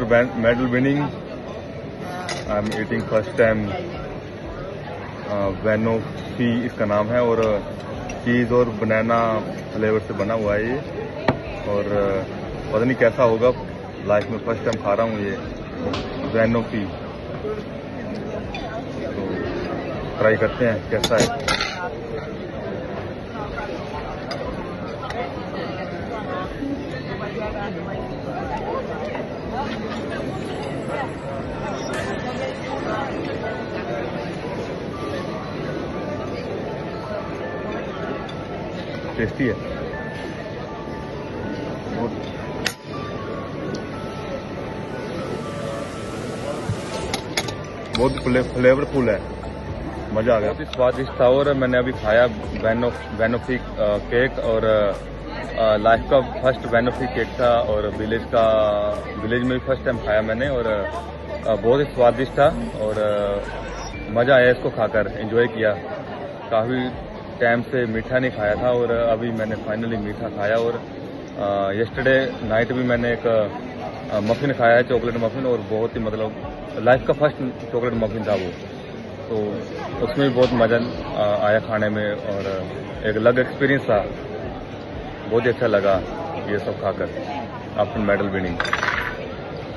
medal winning, I'm eating first time Vanofi इसका नाम है और चीज़ और बनाना फ्लेवर से बना हुआ है ये, और पता नहीं कैसा होगा, लाइफ में फर्स्ट टाइम खा रहा हूँ ये Vanofi। तो ट्राई करते हैं कैसा है। टेस्टी है, बहुत फ्लेवरफुल है, मजा आ गया, बहुत ही स्वादिष्ट था। और मैंने अभी खाया वेनोफी केक, और लाइफ का फर्स्ट वेनोफी केक था, और विलेज में भी फर्स्ट टाइम खाया मैंने, और बहुत ही स्वादिष्ट था और मजा आया इसको खाकर, एंजॉय किया। काफ़ी टाइम से मीठा नहीं खाया था और अभी मैंने फाइनली मीठा खाया। और यस्टरडे नाइट भी मैंने एक मफ़िन खाया है, चॉकलेट मफ़िन, और बहुत ही मतलब लाइफ का फर्स्ट चॉकलेट मफ़िन था वो, तो उसमें भी बहुत मज़ा आया खाने में, और एक अलग एक्सपीरियंस था, बहुत ही अच्छा लगा ये सब खाकर। After medal winning.